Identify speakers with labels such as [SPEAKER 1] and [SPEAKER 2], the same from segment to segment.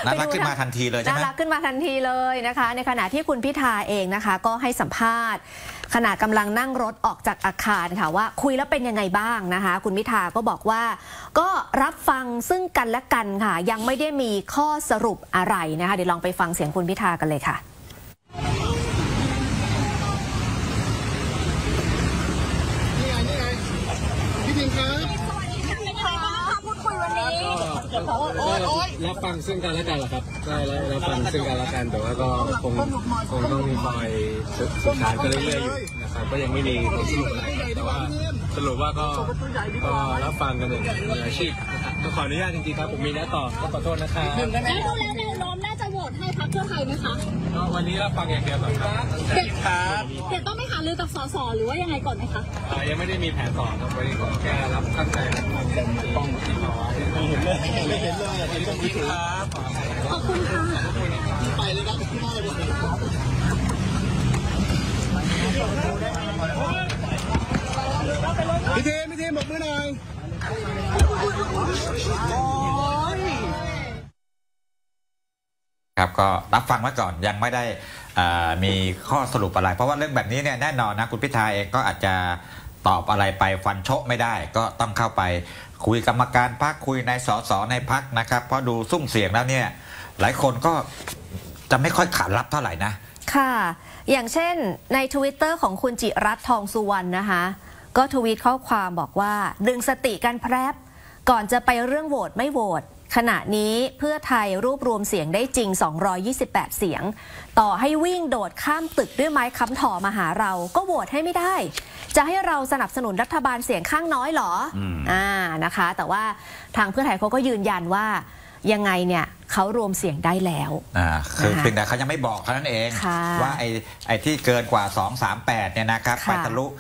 [SPEAKER 1] น่ารักขึ้นมาทันทีเลยใช่ไหม
[SPEAKER 2] น่ารักขึ้นมาทันทีเลยนะคะในขณะที่คุณพิธาเองนะคะก็ให้สัมภาษณ์ขณะกำลังนั่งรถออกจากอาคารค่ะว่าคุยแล้วเป็นยังไงบ้างนะคะคุณพิธาก็บอกว่าก็รับฟังซึ่งกันและกันค่ะยังไม่ได้มีข้อสรุปอะไรนะคะเดี๋ยวลองไปฟังเสียงคุณพิธากันเลยค่ะ
[SPEAKER 3] รับฟังซึ่งกันและกันเหรอครับได้รับฟังซึ่งกันและกันแต่ว่าก็คงต้องมีคอยสื่อสารกันเรื่อยๆอยู่นะครับก็ยังไม่มีผลสรุปอะไรแต่ว่าสรุปว่าก็รับฟังกันอย่างมืออาชีพนะครับขออนุญาตจริงๆครับผมมีแล้วต่อก็ขอโทษนะครับ
[SPEAKER 4] แล้วแนวโน้มน่าจะโหวตให้พรรคเพื่อไทยไหมคะ
[SPEAKER 3] วันนี้รับฟังอย่างเดียวก่อนครับ
[SPEAKER 4] เดี๋ยวต้องไม่หารือกับสสหรือว่ายังไงก่อนไหมคะ
[SPEAKER 3] ยังไม่ได้มีแผนต่อครับวันนี้ขอแค่รับตั้งใจรับฟังต้องที่เขาไม่เห็นเลย
[SPEAKER 4] ขอบคุณค่ะ
[SPEAKER 3] ไปเลยนะพี่เทหมกมือหน่อย
[SPEAKER 1] ครับก็รับฟังไว้ก่อนยังไม่ได้มีข้อสรุปอะไรเพราะว่าเรื่องแบบนี้เนี่ยแน่นอนนะคุณพิธาเองก็อาจจะตอบอะไรไปฟันโชะไม่ได้ก็ต้องเข้าไปคุยกรรมการพรรคคุยในสสในพรรคนะครับเพราะดูซุ่มเสียงแล้วเนี่ยหลายคนก็จะไม่ค่อยขานรับเท่าไหร่นะ
[SPEAKER 2] ค่ะอย่างเช่นใน Twitter ของคุณจิรัตน์ทองสุวรรณนะคะก็ทวีตข้อความบอกว่าดึงสติกันแพรบก่อนจะไปเรื่องโหวตไม่โหวตขณะนี้เพื่อไทยรวบรวมเสียงได้จริง228เสียงต่อให้วิ่งโดดข้ามตึกด้วยไม้ค้ำถ่อมาหาเราก็โหวตให้ไม่ได้จะให้เราสนับสนุนรัฐบาลเสียงข้างน้อยหรอนะคะแต่ว่าทางเพื่อไทยเขาก็ยืนยันว่ายังไงเนี่ยเขารวมเสียงได้แล้ว
[SPEAKER 1] คือเพียงแต่เขายังไม่บอกเท่านั้นเองว่าไอ้ที่เกินกว่า238เนี่ยนะครับไปทะลุ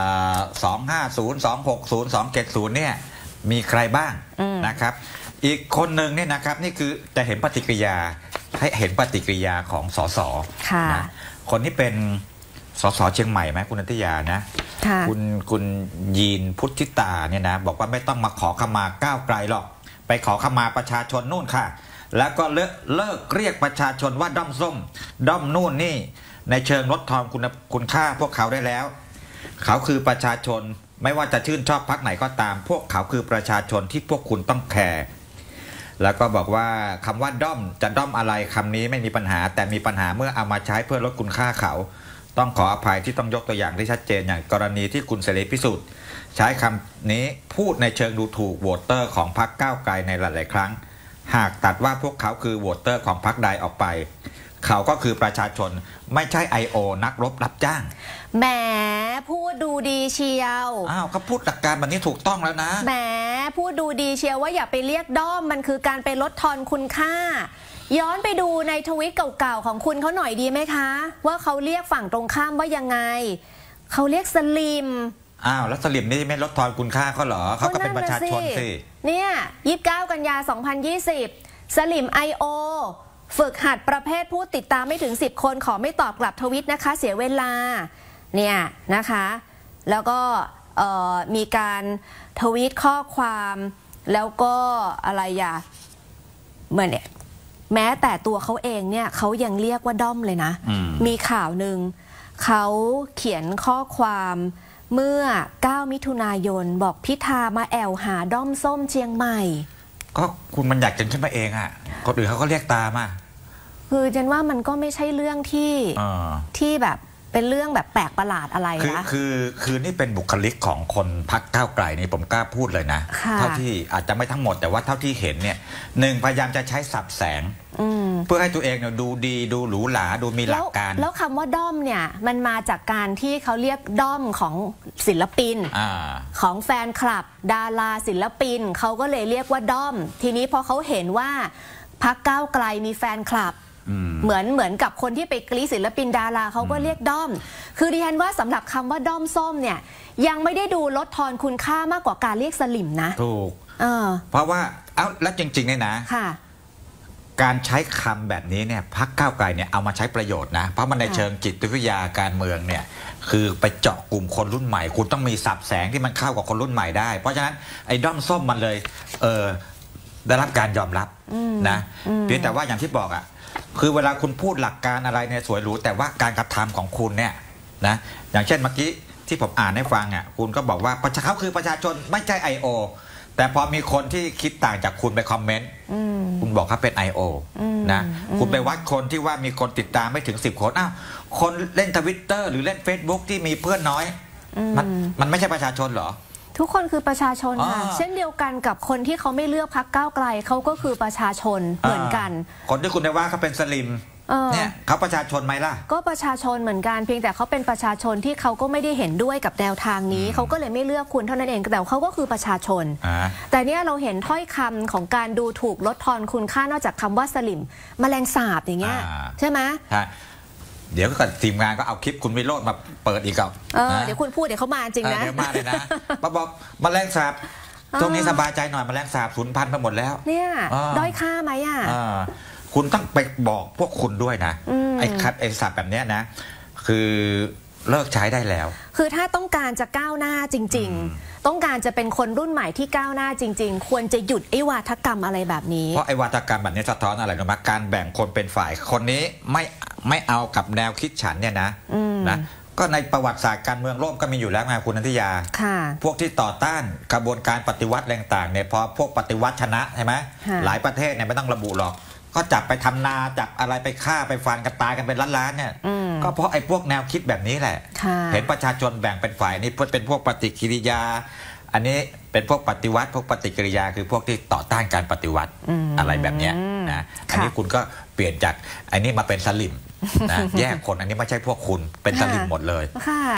[SPEAKER 1] 250 260 270เนี่ยมีใครบ้างนะครับอีกคนหนึ่งเนี่ยนะครับนี่คือจะเห็นปฏิกิริยาให้เห็นปฏิกิริยาของสสนะคนที่เป็นสสเชียงใหม่ไหมคุณนันทิยานะคุณยีนพุทธิตาเนี่ยนะบอกว่าไม่ต้องมาขอขมาก้าวไกลหรอกไปขอขมาประชาชนนู่นค่ะแล้วก็เลิกเรียกประชาชนว่าด้อมส้มด้อมนู่นนี่ในเชิงลดทอนคุณค่าพวกเขาได้แล้วเขาคือประชาชนไม่ว่าจะชื่นชอบพรรคไหนก็ตามพวกเขาคือประชาชนที่พวกคุณต้องแคร์แล้วก็บอกว่าคำว่าด้อมจะด้อมอะไรคำนี้ไม่มีปัญหาแต่มีปัญหาเมื่อเอามาใช้เพื่อลดคุณค่าเขาต้องขออภัยที่ต้องยกตัวอย่างที่ชัดเจนอย่างกรณีที่คุณเสรีพิสุทธิ์ใช้คำนี้พูดในเชิงดูถูกโหวตเตอร์ของพรรคก้าวไกลในหลายๆครั้งหากตัดว่าพวกเขาคือโหวตเตอร์ของพรรคใดออกไปเขาก็คือประชาชนไม่ใช่ IO นักรบรับจ้าง
[SPEAKER 2] แหมพูดดูดีเชียว
[SPEAKER 1] เขาพูดหลักการแบบนี้ถูกต้องแล้วนะ
[SPEAKER 2] แหมพูดดูดีเชียวว่าอย่าไปเรียกด้อมมันคือการไปลดทอนคุณค่าย้อนไปดูในทวิตเก่าๆของคุณเขาหน่อยดีไหมคะว่าเขาเรียกฝั่งตรงข้ามว่ายังไงเขาเรียกสลิม
[SPEAKER 1] แล้วสลิมนี่ไม่ลดทอนคุณค่าเขาเหรอเขาก็เป็นประชาชนสิ
[SPEAKER 2] เนี่ย29 กันยา 2020สลิม IOฝึกหัดประเภทผู้ติดตามไม่ถึง10คนขอไม่ตอบกลับทวิตนะคะเสียเวลาเนี่ยนะคะแล้วก็มีการทวีตข้อความแล้วก็อะไรเหมือนเนี่ยแม้แต่ตัวเขาเองเนี่ยเขายังเรียกว่าด้อมเลยนะมีข่าวหนึ่งเขาเขียนข้อความเมื่อ9 มิถุนายนบอกพิธามาแอวหาด้อมส้มเชียงใหม่
[SPEAKER 1] ก็คุณมันอยากกันขึ้นมาเองคนอื่นเขาก็เรียกตาม
[SPEAKER 2] คือฉันว่ามันก็ไม่ใช่เรื่องที่แบบเป็นเรื่องแบบแปลกประหลาดอะไรนะ
[SPEAKER 1] คือนี่เป็นบุคลิกของคนพรรคก้าวไกลนี่ผมกล้าพูดเลยนะเท่าที่อาจจะไม่ทั้งหมดแต่ว่าเท่าที่เห็นเนี่ยพยายามจะใช้สับแสงเพื่อให้ตัวเองเนี่ยดูดีดูหรูหราดูมีหลักการ
[SPEAKER 2] แล้วคำว่าด้อมเนี่ยมันมาจากการที่เขาเรียกด้อมของศิลปินของแฟนคลับดาราศิลปินเขาก็เลยเรียกว่าด้อมทีนี้พอเขาเห็นว่าพรรคก้าวไกลมีแฟนคลับเหมือนกับคนที่ไปกรี๊ดศิลปินดาราเขาก็เรียกด้อมคือดิฉันว่าสำหรับคำว่าด้อมส้มเนี่ยยังไม่ได้ดูลดทอนคุณค่ามากกว่าการเรียกสลิมนะ
[SPEAKER 1] ถูกเพราะว่าแล้วจริงๆเนี่ยนะการใช้คำแบบนี้เนี่ยพรรคก้าวไกลเนี่ยเอามาใช้ประโยชน์นะเพราะมันในเชิงจิตวิทยาการเมืองเนี่ยคือไปเจาะกลุ่มคนรุ่นใหม่คุณต้องมีสับแสงที่มันเข้ากับคนรุ่นใหม่ได้เพราะฉะนั้นไอ้ด้อมส้มมันเลยได้รับการยอมรับนะเพียงแต่ว่าอย่างที่บอกอ่ะคือเวลาคุณพูดหลักการอะไรเนี่ยสวยหรูแต่ว่าการกระทำของคุณเนี่ยนะอย่างเช่นเมื่อกี้ที่ผมอ่านให้ฟังอ่ะคุณก็บอกว่าเขาคือประชาชนไม่ใช่ I.O. แต่พอมีคนที่คิดต่างจากคุณไปคอมเมนต์คุณบอกเขาเป็น I.O. นะคุณไปวัดคนที่ว่ามีคนติดตามไม่ถึง10 คนอ้าวคนเล่น Twitter หรือเล่น Facebook ที่มีเพื่อนน้อยมันไม่ใช่ประชาชนเหรอ
[SPEAKER 2] ทุกคนคือประชาชนค่ะเช่นเดียวกันกับคนที่เขาไม่เลือกพรรคก้าวไกลเขาก็คือประชาชนเหมือนกัน
[SPEAKER 1] คนที่คุณได้ว่าเขาเป็นสลิมเนี่ยเขาประชาชนไหมล่ะ
[SPEAKER 2] ก็ประชาชนเหมือนกันเพียงแต่เขาเป็นประชาชนที่เขาก็ไม่ได้เห็นด้วยกับแนวทางนี้เขาก็เลยไม่เลือกคุณเท่านั้นเองแต่เขาก็คือประชาชนแต่เนี้ยเราเห็นถ้อยคำของการดูถูกลดทอนคุณค่านอกจากคำว่าสลิมแมลงสาบอย่างเงี้ยใช่ไหม
[SPEAKER 1] เดี๋ยวก็ทีมงานก็เอาคลิปคุณวิโรจน์มาเปิดอีกครับ
[SPEAKER 2] เดี๋ยวคุณพูดเดี๋ยวเขามาจริงนะ
[SPEAKER 1] เดี๋ยวมาเลยนะมาบอกแมลงสาบตรงนี้สบายใจหน่อยแมลงสาบสูญพันธุ์ไปหมดแล้ว
[SPEAKER 2] เนี่ยด้อยค่าไหมอ่ะ
[SPEAKER 1] คุณต้องไปบอกพวกคุณด้วยนะไอ้ศัพท์แบบนี้นะคือเลิกใช้ได้แล้ว
[SPEAKER 2] คือถ้าต้องการจะก้าวหน้าจริงๆต้องการจะเป็นคนรุ่นใหม่ที่ก้าวหน้าจริงๆควรจะหยุดไอ้วาทกรรมอะไรแบบนี้
[SPEAKER 1] เพราะไอ้วาทกรรมแบบนี้สะท้อนอะไรรู้ไหมการแบ่งคนเป็นฝ่ายคนนี้ไม่เอากับแนวคิดฉันเนี่ยนะก็ในประวัติศาสตร์การเมืองโลกก็มีอยู่แล้วไงคุณนันทิยาพวกที่ต่อต้านกระบวนการปฏิวัติต่างๆเนี่ยพอพวกปฏิวัติชนะใช่ไหมหลายประเทศเนี่ยไม่ต้องระบุหรอกก็จับไปทำนาจับอะไรไปฆ่าไปฟันกันตายกันเป็นล้านๆเนี่ยก็เพราะไอ้พวกแนวคิดแบบนี้แหละเห็นประชาชนแบ่งเป็นฝ่ายนี่เป็นพวกปฏิกิริยาอันนี้เป็นพวกปฏิวัติพวกปฏิกิริยาคือพวกที่ต่อต้านการปฏิวัติอะไรแบบนี้นะอันนี้คุณก็เปลี่ยนจากอันนี้มาเป็นสลิมนะแยกคนอันนี้ไม่ใช่พวกคุณเป็นสลิมหมดเลย